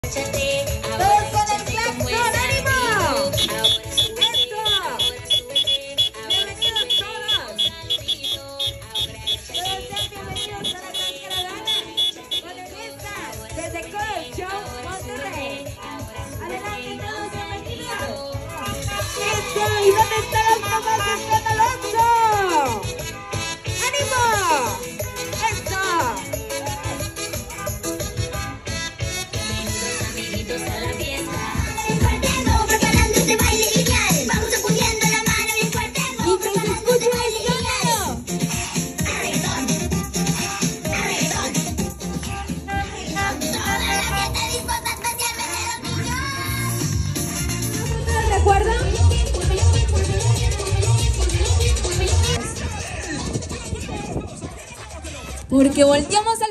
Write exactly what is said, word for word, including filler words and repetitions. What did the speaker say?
Todos con el claxon, ánimo. Eso. Bienvenidos todos. Todos sean bienvenidos a la Cancradana. Modelistas desde Coral Show, Monterrey. Adelante todos, bienvenidos. Eso. ¿Y dónde están los papás de Scott Alonso? ¡Ánimo! ¡Eso! ¿De acuerdo? Porque volteamos al